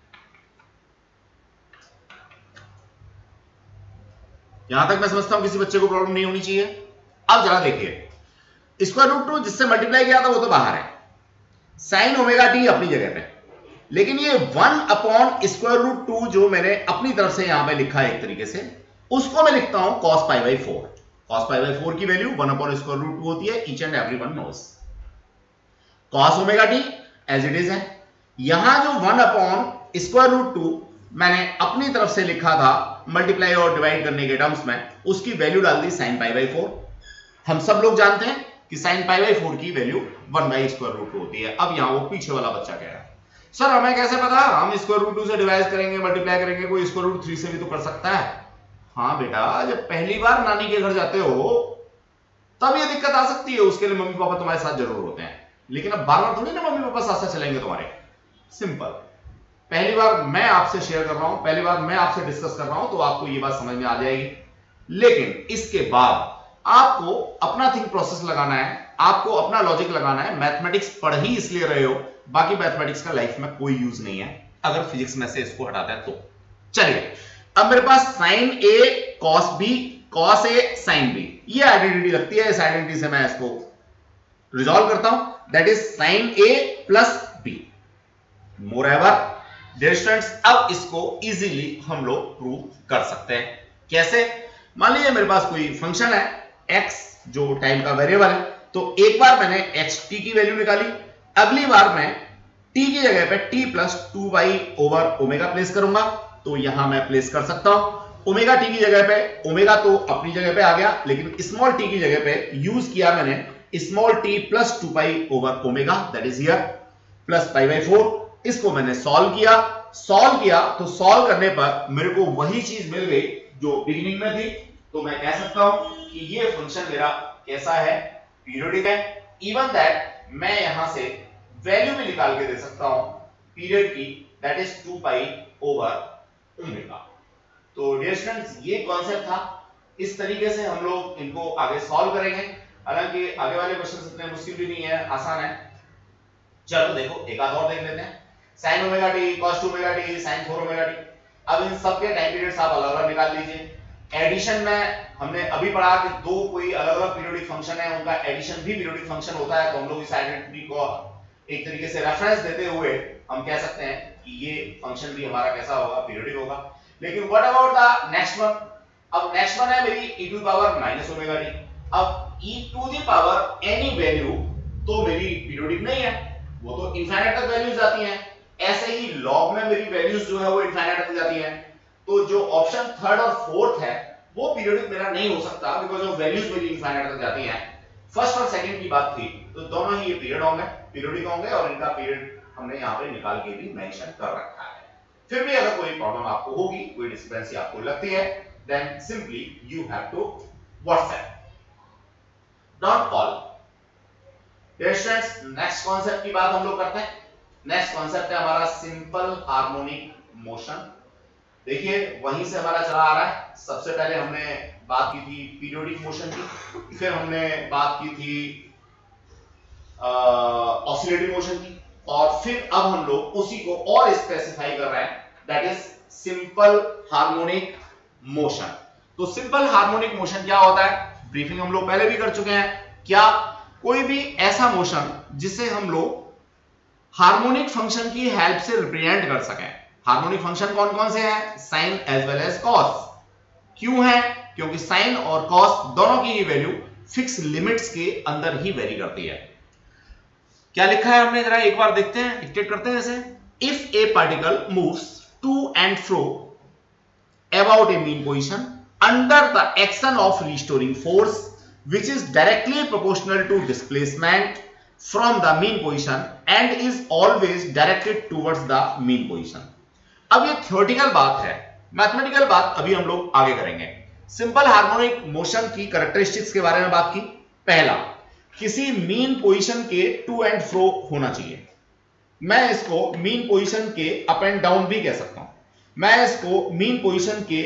[SPEAKER 1] यहां तक मैं समझता हूं किसी बच्चे को प्रॉब्लम नहीं होनी चाहिए। अब जरा देखिए, स्क्वायर रूट 2 जिससे मल्टीप्लाई किया था वो तो बाहर है, साइन ओमेगा टी अपनी जगह पे, लेकिन ये 1 अपॉन स्क्वायर रूट 2 जो मैंने अपनी तरफ से यहां पे लिखा है एक तरीके से, उसको मैं लिखता हूं cos pi by 4। cos pi by 4 की वैल्यू 1 अपॉन स्क्वायर रूट 2 होती है, each and everyone knows. cos omega T as it is है। यहां जो 1 अपॉन स्क्वायर रूट 2 मैंने अपनी तरफ से लिखा था मल्टीप्लाई और डिवाइड करने के टर्म्स में, उसकी वैल्यू डाल दी sin पाई बाई 4। हम सब लोग जानते हैं कि sin पाई बाई 4 की वैल्यू 1 बाई स्क्वायर रूट 2 होती है। अब यहां वो पीछे वाला बच्चा कह रहा है, सर हमें कैसे पता, हम स्क्वायर रूट 2 से डिवाइड करेंगे, मल्टीप्लाई करेंगे, कोई स्क्वायर रूट 3 से भी तो कर सकता है। हाँ बेटा, जब पहली बार नानी के घर जाते हो तब ये दिक्कत आ सकती है, उसके लिए मम्मी पापा तुम्हारे साथ जरूर होते हैं, लेकिन अब बार बार थोड़ी ना मम्मी पापा साथ साथ चलेंगे तुम्हारे। सिंपल, पहली बार मैं आपसे शेयर कर रहा हूं, पहली बार मैं आपसे डिस्कस कर रहा हूं, तो आपको ये बात समझ में आ जाएगी। लेकिन इसके बाद आपको अपना थिंक प्रोसेस लगाना है, आपको अपना लॉजिक लगाना है। मैथमेटिक्स पढ़ ही इसलिए रहे हो, बाकी मैथमेटिक्स का लाइफ में कोई यूज नहीं है अगर फिजिक्स में से इसको हटाता है तो। चलिए, अब मेरे पास sine A cos B, cos A sine B, ये आइडेंटिटी लगती है। इस आइडेंटिटी से मैं इसको रिजॉल्व करता हूं, that is sine A plus B. Moreover dear students, अब इसको इजीली हम लोग प्रूव कर सकते हैं। कैसे? मान लीजिए मेरे पास कोई फंक्शन है x जो टाइम का वेरिएबल है, तो एक बार मैंने xt की वैल्यू निकाली, अगली बार मैं t की जगह पे t plus 2 by over omega place करूंगा, तो यहां मैं प्लेस कर सकता हूं। ओमेगा टी की जगह पे, ओमेगा तो अपनी जगह पे आ गया, लेकिन स्मॉल टी की जगह पे यूज किया मैंने small t plus 2 pi over omega, that is here plus pi by 4। इसको मैंने सॉल्व किया तो सॉल्व करने पर मेरे को वही चीज मिल गई जो बिगिनिंग में थी। तो मैं कह सकता हूं कि ये फंक्शन मेरा कैसा है, पीरियोडिक है। इवन दैट मैं यहां से वैल्यू भी निकाल के दे सकता हूं पीरियड की, that is 2 pi over omega. तो डियर स्टूडेंट्स, ये कॉन्सेप्ट था। इस तरीके से हम लोग इनको आगे सॉल्व करेंगे। हालांकि आगे वाले क्वेश्चन इतने मुश्किल भी नहीं है, आसान है। चलो देखो एक आध और देख लेते हैं। sin omega t, cos 2 omega t, sin 4 omega T. अब इन सब के टाइम पीरियड्स आप अलग अलग निकाल लीजिए। एडिशन में हमने अभी पढ़ा कि दो कोई अलग अलग पीरियोडिक फंक्शन है, उनका एडिशन भी पीरियोडिक फंक्शन होता है। तो हम लोग इस आइडेंटिटी को एक तरीके से रेफरेंस देते हुए हम कह सकते हैं कि ये फंक्शन भी हमारा कैसा होगा, पीरियोडिक होगा। लेकिन what about the next one? अब नेक्स्ट वन है मेरी e to the power minus omega T. अब e to the power any value तो मेरी पीरियोडिक नहीं है, वो तो इनफाइनाइट तक वैल्यूज जाती हैं। ऐसे ही लॉग में मेरी वैल्यूज जो है वो इनफाइनाइट तक जाती हैं। तो जो ऑप्शन थर्ड और फोर्थ है वो पीरियोडिक मेरा नहीं हो सकता, बिकॉज़ ऑफ वैल्यूज मेरी इनफाइनाइट तक जाती हैं। फर्स्ट और सेकंड की बात थी, तो दोनों ही ये पीरियड होंगे, पीरियोडिक होंगे, और इनका पीरियड हमने यहाँ पे निकाल के भी मेंशन कर रखा है। फिर भी अगर कोई प्रॉब्लम आपको होगी, कोई डिस्क्रिपेंसी आपको लगती है, then simply you have to WhatsApp, don't call. Dear students, next concept की बात हम लोग करते हैं। नेक्स्ट कॉन्सेप्ट है हमारा सिंपल हार्मोनिक मोशन। देखिए वहीं से हमारा चला आ रहा है। सबसे पहले हमने बात की थी पीरियोडिक मोशन की, फिर हमने बात की थी ऑसिलेटरी मोशन की, और फिर अब हम लोग उसी को और स्पेसिफाई कर रहे हैं, that is simple harmonic motion. तो सिंपल हार्मोनिक मोशन क्या होता है, ब्रीफिंग हम लोग पहले भी कर चुके हैं। क्या कोई भी ऐसा मोशन जिसे हम लोग हार्मोनिक फंक्शन की हेल्प से रिप्रेजेंट कर सकें। हार्मोनिक फंक्शन कौन कौन से हैं? Sine as well as cos. क्यों है? क्योंकि साइन और कॉस दोनों की ही वैल्यू फिक्स लिमिट्स के अंदर ही वेरी करती है। क्या लिखा है हमने, जरा एक बार देखते हैं, डिक्टेट करते हैं। जैसे if a particle moves to and fro about a mean position under the action of restoring force which is directly proportional to displacement from the mean position and is always directed towards the mean position। अब ये थ्योरेटिकल बात है, मैथमेटिकल बात अभी हम लोग आगे करेंगे। सिंपल हार्मोनिक मोशन की कैरेक्टरिस्टिक्स के बारे में बात की। पहला, किसी मीन पोजीशन के टू एंड फ्रो होना चाहिए। मैं इसको मीन पोजीशन के अप एंड डाउन भी कह सकता हूं, मैं इसको मीन पोजीशन के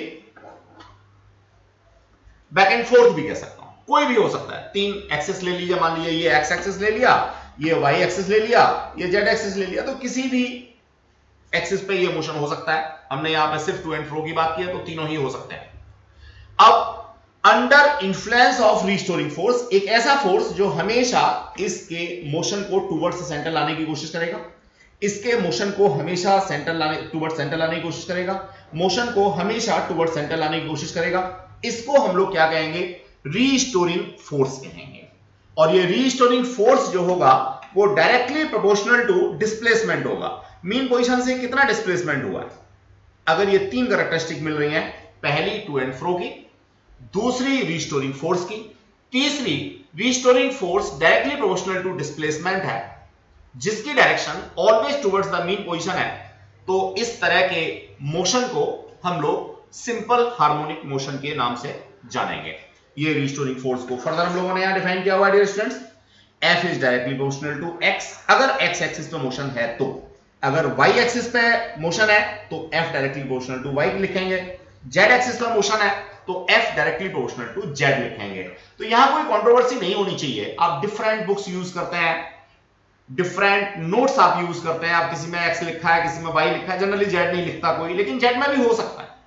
[SPEAKER 1] बैक एंड फोर्थ भी कह सकता हूं, कोई भी हो सकता है। तीन एक्सिस ले लीजिए, मान लीजिए ये एक्स एक्सिस ले लिया, ये वाई एक्सिस ले लिया, ये जेड एक्सिस ले लिया, तो किसी भी एक्सिस पे ये मोशन हो सकता है। हमने यहां पे सिर्फ टू एंड फ्रो की बात की है, तो तीनों ही हो सकते हैं। अब under influence of restoring force, एक ऐसा फोर्स जो हमेशा इसके मोशन को टुवर्ड्स सेंटर लाने की कोशिश करेगा, इसके मोशन को हमेशा सेंटर लाने टुवर्ड्स सेंटर लाने की कोशिश करेगा, मोशन को हमेशा टुवर्ड्स सेंटर लाने की कोशिश करेगा। इसको हम लोग क्या कहेंगे? रीस्टोरिंग फोर्स कहेंगे। और ये रीस्टोरिंग फोर्स जो होगा वो डायरेक्टली प्रोपोर्शनल टू डिस्प्लेसमेंट होगा। मीन पोजीशन से कितना डिस्प्लेसमेंट हुआ है, अगर ये तीन कैरेक्टरिस्टिक मिल रही हैं, पहली टू एंड फ्रो की, दूसरी रीस्टोरिंग फोर्स की, तीसरी restoring force directly proportional to displacement है, जिसकी direction always towards the mean position है, तो इस तरह के मोशन को हम लोग सिंपल हार्मोनिक मोशन के नाम से जानेंगे। ये रिस्टोरिंग फोर्स को फर्दर हम लोगों ने यहां डिफाइन किया हुआ है dear students. F is directly proportional to x, अगर x एक्सिस पे मोशन है तो, अगर y एक्सिस पे मोशन है तो F directly proportional to y लिखेंगे, z एक्सिस पे मोशन है तो F directly proportional to z लिखेंगे। तो यहां कोई कंट्रोवर्सी नहीं होनी चाहिए। आप डिफरेंट बुक्स यूज करते हैं, डिफरेंट नोट्स आप यूज करते हैं, आप किसी में x लिखा है, किसी में y लिखा है, जनरली z नहीं लिखता कोई, लेकिन z में भी हो सकता है।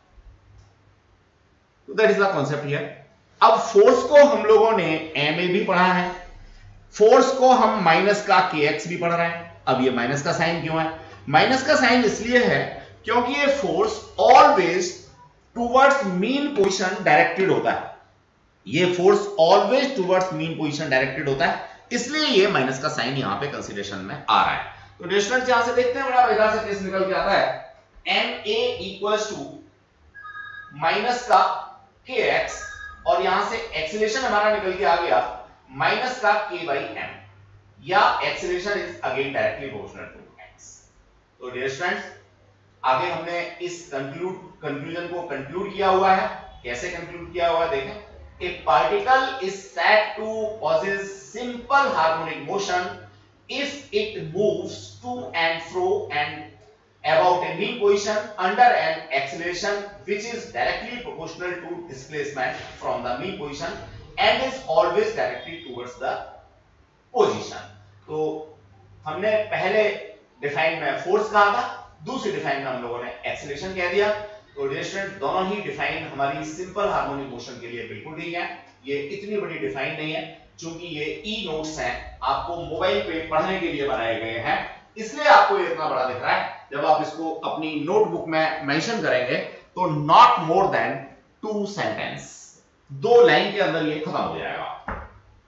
[SPEAKER 1] तो that is the concept here. अब फोर्स को हम लोगों ने ए में भी पढ़ा है, फोर्स को हम माइनस का kx भी पढ़ रहे हैं। अब ये माइनस का साइन क्यों है? माइनस का साइन इसलिए है क्योंकि ये force always towards mean position directed होता है। ये force always towards mean position directed होता है, इसलिए ये माइनस का साइन यहां पे कंसीडरेशन में आ रहा है। तो डिस्टेंस यहां से देखते हैं, बड़ा बेकार से केस निकल के आता है। ma इक्वल्स टू माइनस का kx, और यहां से एक्सीलरेशन हमारा निकल के आ गया माइनस का k बाई m, या acceleration is again directly proportional to x। तो डियर स्टूडेंट्स, आगे हमने इस कंक्लूजन को कंक्लूड किया हुआ है। कैसे कंक्लूड किया हुआ है देखें। A particle is said to possess simple harmonic motion if it moves to and fro and about a mean position under an acceleration which is directly proportional to displacement from the mean position and is always directed towards the position। तो हमने पहले डिफाइन में फोर्स कहा था, दूसरी डिफाइन में हम लोगों ने एक्सीलरेशन कह दिया। तो डियर स्टूडेंट, दोनों ही डिफाइन हमारी सिंपल हार्मोनिक मोशन के लिए बिल्कुल ठीक है। ये इतनी बड़ी डिफाइन नहीं है, क्योंकि ये ई नोट्स हैं, आपको मोबाइल पे पढ़ने के लिए बनाए गए हैं, इसलिए आपको ये इतना बड़ा दिख रहा है। जब आप इसको अपनी नोटबुक में मेंशन करेंगे तो not more than 2 sentence, 2 line के अंदर ये खत्म हो जाएगा।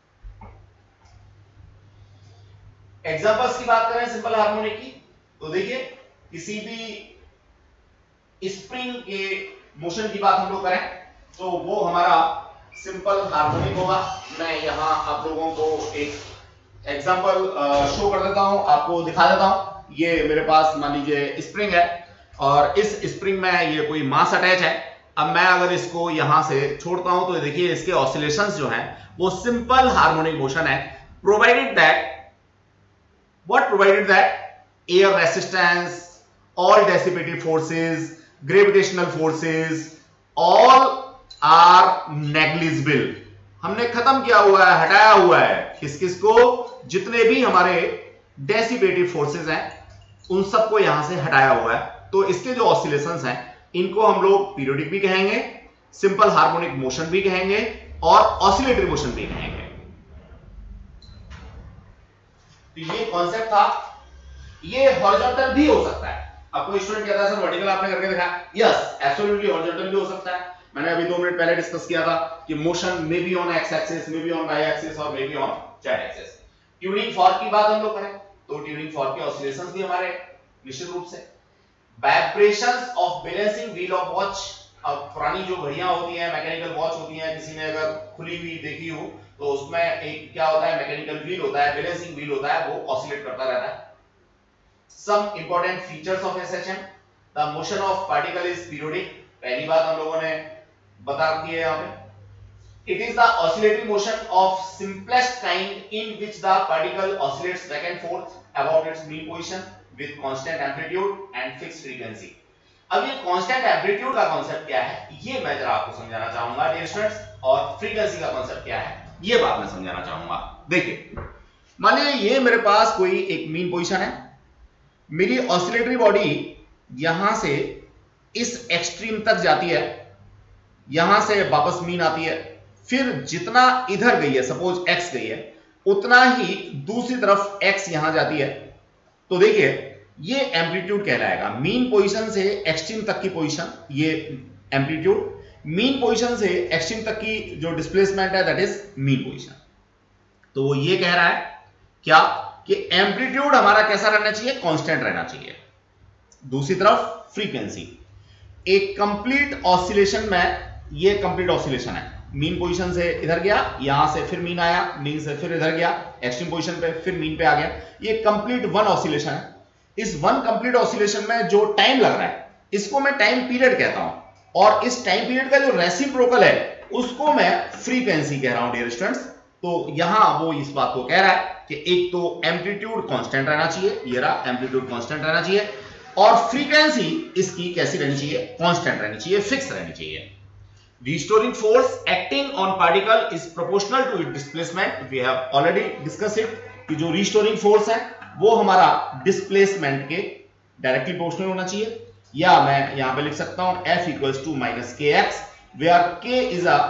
[SPEAKER 1] एग्जांपल्स की बात करें सिंपल हार्मोनिक की, तो देखिए किसी भी स्प्रिंग के मोशन की बात हम लोग करें तो वो हमारा सिंपल हार्मोनिक होगा। मैं यहां आप लोगों को एक एग्जांपल शो कर देता हूं, आपको दिखा देता हूं। ये मेरे पास मान लीजिए स्प्रिंग है, और इस स्प्रिंग में ये कोई मास अटैच है। अब मैं अगर इसको यहां से छोड़ता हूं तो देखिए इसके ऑसिलेशंस जो हैं वो सिंपल हार्मोनिक मोशन है, provided that air resistance, all dissipated forces, gravitational forces, all are negligible। हमने खत्म किया हुआ है, हटाया हुआ है किसको, जितने भी हमारे डेसिपेटेड फोर्सेस हैं उन सबको यहां से हटाया हुआ है। तो इसके जो ऑसिलेशंस हैं इनको हम लोग पीरियोडिक भी कहेंगे, सिंपल हार्मोनिक मोशन भी कहेंगे, और ऑसिलेटरी मोशन भी कहेंगे। तो ये कॉन्सेप्ट था। ये हॉरिजॉन्टल भी हो सकता है। अब कोई स्टूडेंट कहता है सर वर्टिकल आपने करके दिखाया, यस एब्सोल्युटली हॉरिजॉन्टल भी हो सकता है। मैंने अभी 2 मिनट पहले डिस्कस किया था कि motion may be on X axis, may be on Y axis, और may be on Z axis. Tuning fork की बात हम लोग करें तो ट्यूनिंग फॉर्क के ऑसिलेशंस भी हमारे निश्चित रूप से। Vibrations of balancing wheel of watch. अब पुरानी जो घड़ियां होती हैं, मैकेनिकल वॉच होती हैं, किसी ने अगर खुली हुई देखी हो तो उसमें एक क्या होता है, मैकेनिकल व्हील होता है, बैलेंसिंग व्हील होता है, वो ऑसिलेट करता रहता है। Some important features of SHM, the motion of particle is periodic। पहली बात हम लोगों ने बता दी है यहाँ पे। It is the oscillatory motion of simplest kind in which the particle oscillates back and forth about its mean position with constant amplitude and fixed frequency। अब ये constant amplitude का कॉन्सेप्ट क्या है ये मैं जरा आपको समझाना चाहूंगा डियर स्टूडेंट्स, और फ्रीक्वेंसी का कॉन्सेप्ट क्या है ये बात मैं समझाना चाहूंगा। देखिए मान लीजिए ये मेरे पास कोई एक मीन पोजीशन है, मेरी ऑसिलेटरी बॉडी यहां से इस एक्सट्रीम तक जाती है, यहां से वापस मीन आती है, फिर जितना इधर गई है, सपोज x गई है, उतना ही दूसरी तरफ x यहां जाती है। तो देखिए ये एम्पलीट्यूड कहलाएगा। मीन पोजीशन से एक्सट्रीम तक की पोजीशन ये एम्पलीट्यूड, मीन पोजीशन से एक्सट्रीम तक की जो डिस्प्लेसमेंट है दैट इज मीन पोजीशन। तो वो ये कह रहा है क्या कि एम्पलीट्यूड हमारा कैसा रहना चाहिए, कांस्टेंट रहना चाहिए। दूसरी तरफ फ्रीक्वेंसी, एक कंप्लीट ऑसिलेशन में ये कंप्लीट ऑसिलेशन है, मीन पोजीशन से इधर गया, यहां से फिर मीन आया, मीन से फिर इधर गया, एक्सट्रीम पोजीशन पे फिर मीन पे आ गया, ये कंप्लीट वन ऑसिलेशन है। इस वन कंप्लीट ऑसिलेशन में जो टाइम लग रहा है इसको मैं टाइम पीरियड कहता हूं, और इस टाइम पीरियड का जो रेसिप्रोकल है उसको मैं फ्रीक्वेंसी कह रहा हूं डियर स्टूडेंट्स। तो यहां वो इस बात को कह रहा है कि एक तो एम्पलीट्यूड कांस्टेंट रहना चाहिए, ये रहा एम्पलीट्यूड कांस्टेंट रहना चाहिए, और फ्रीक्वेंसी इसकी कैसी रहनी चाहिए, कांस्टेंट रहनी चाहिए, फिक्स रहनी चाहिए। Restoring force acting on particle is proportional to its displacement। We have already discussed it कि जो restoring force है वो हमारा displacement के डायरेक्टली प्रोपोर्शनल होना चाहिए, या मैं यहां पे लिख सकता हूं F equals to minus kx, where k is a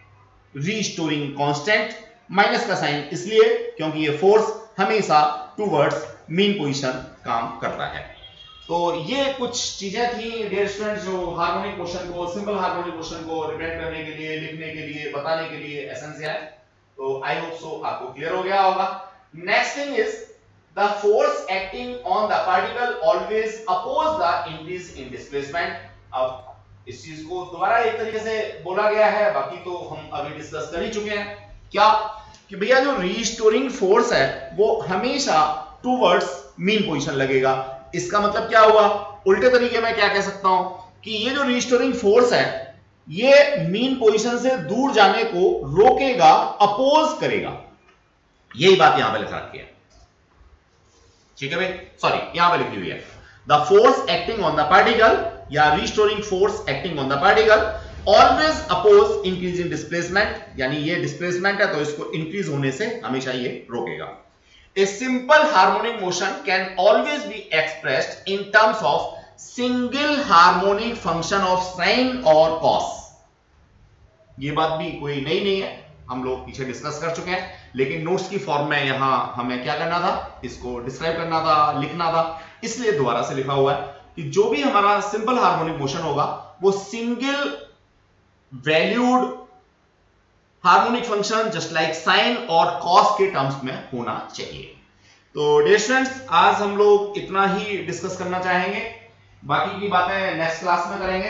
[SPEAKER 1] restoring constant। Minus का साइन इसलिए क्योंकि ये फोर्स हमेशा टूवर्ड्स मीन पोजीशन काम करता है। तो ये कुछ चीजें थी डियर स्टूडेंट्स जो हार्मोनिक मोशन को, सिंपल हार्मोनिक मोशन को रिप्रेजेंट करने के लिए, लिखने के लिए, बताने के लिए एसेंशियल है। तो आई होप सो आपको क्लियर हो गया होगा। Next thing is the force acting on the particle always oppose the increase in displacement. अब इस चीज को दोबारा एक तरीके से बोला गया है, बाकी तो हम अभी डिस्कस कर ही चुके हैं। क्या कि भैया जो रीस्टोरिंग फोर्स है वो हमेशा टूवर्ड्स मीन पोजीशन लगेगा। इसका मतलब क्या हुआ, उल्टे तरीके में क्या कह सकता हूं कि ये जो रीस्टोरिंग फोर्स है ये मीन पोजीशन से दूर जाने को रोकेगा, अपोज करेगा। यही बात यहां पे लिखा रखी है, ठीक है भाई, सॉरी यहां पे लिखी हुई है the force acting on the particle या restoring force acting on the particle always oppose increasing displacement, यानी ये डिस्प्लेसमेंट है तो इसको इंक्रीज होने से हमेशा ये रोकेगा। A simple harmonic motion can always be expressed in terms of single harmonic function of sine और कॉस। ये बात भी कोई नई नहीं है, हम लोग पीछे डिस्कस कर चुके हैं, लेकिन नोट्स की फॉर्म में यहां हमें क्या करना था, इसको डिस्क्राइब करना था, लिखना था, इसलिए दोबारा से लिखा हुआ है कि जो भी हमारा सिंपल हार्मोनिक मोशन होगा वो single valued harmonic function just like sine और कॉस के टर्म्स में होना चाहिए। तो डियर स्टूडेंट्स, आज हम लोग इतना ही डिस्कस करना चाहेंगे, बाकी की बातें नेक्स्ट क्लास में करेंगे।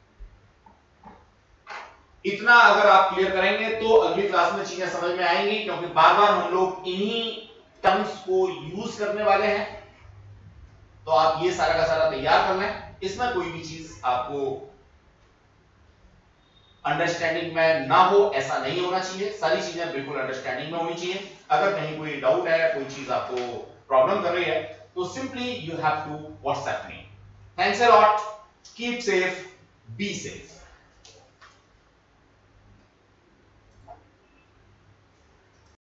[SPEAKER 1] इतना अगर आप क्लियर करेंगे तो अगली क्लास में चीजें समझ में आएंगी, क्योंकि बार बार हम लोग इन्हीं टर्म्स को यूज करने वाले हैं। तो आप ये सारा का सारा तैयार कर लें, इसमें कोई भी चीज आपको अंडरस्टैंडिंग में ना हो ऐसा नहीं होना चाहिए, सारी चीजें बिल्कुल अंडरस्टैंडिंग में होनी चाहिए। अगर कहीं कोई डाउट है, कोई चीज आपको प्रॉब्लम कर रही है, तो simply you have to WhatsApp me. Thanks a lot, keep safe, be safe.